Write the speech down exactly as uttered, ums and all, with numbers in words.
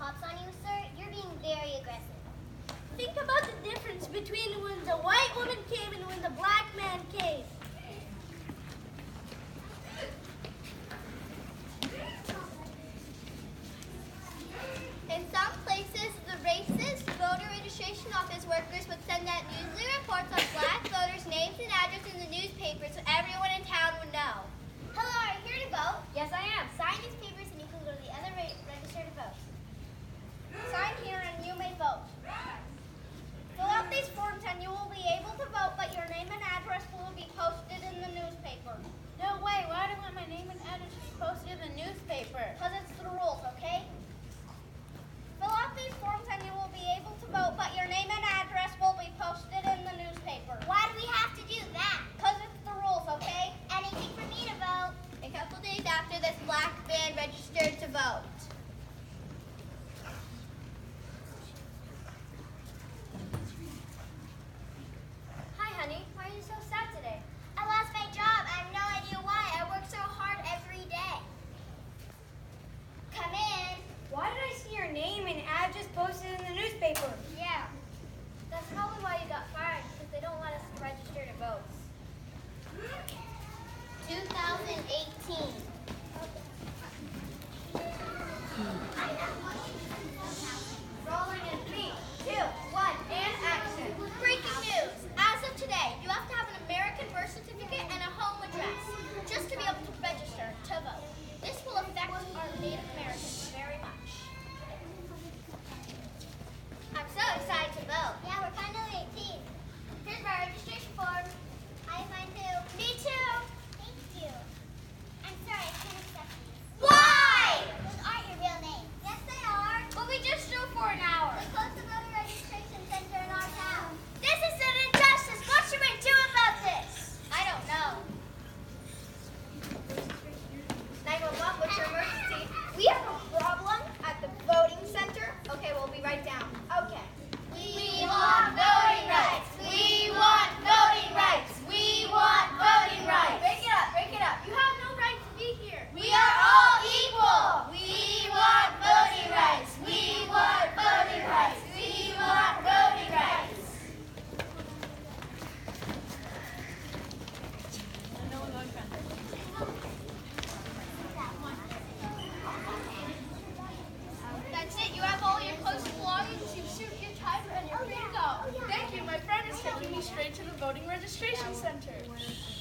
cops on you, sir. You're being very aggressive. Think about the difference between when the white woman came and when the black man came. In some places, the racist voter registration office workers would send out newsly reports on black voters' names and addresses in the newspapers so everyone in town would know. Hello, are you here to vote? Yes, I am. Sign these papers and you can go to the other re register to vote. Sign here and you may vote. Fill out these forms and you will be able to vote, but your name and address will be posted in the newspaper. No way, why do I want my name and address to be posted in the newspaper? Because it's the rules, okay? Fill out these forms and you will be able to vote, but your name and address will be posted in the newspaper. Why do we have to do that? Because it's the rules, okay? Anything for me to vote. A couple days after this black man registered to vote. Hi, honey. Why are you so sad today? I lost my job. I have no idea why. I work so hard every day. Come in. Why did I see your name and address posted in the newspaper? Yeah. That's probably why you got fired, because they don't want us to register to vote. two thousand eighteen. Rolling in three, two, one, and action. Breaking news. As of today, you have to have an American birth certificate and a home address just to be able to register to vote. This will affect our Native Americans very much. I'm so excited to vote. Yeah, we're finally eighteen. Here's my registration form. I have mine too. Me too. Thank you. I'm sorry, I can't accept these. Why? Those aren't your real names. Yes, they are. But we just drove for an hour. We closed the voter registration center in our town. This is an injustice. What should we do about this? I don't know. nine one one, what's your emergency? We have a problem at the voting center. Okay, we'll be right down. Okay. We want voting rights. We want voting rights. We want voting rights. Break it up, break it up. You have no right to be here. We are all equal. We want voting rights. We want voting rights. We want voting rights. That's it. You have all your clothes and belongings, your suit, your tie, and you're free to go. Thank you, my friend is taking me straight to the voting registration center.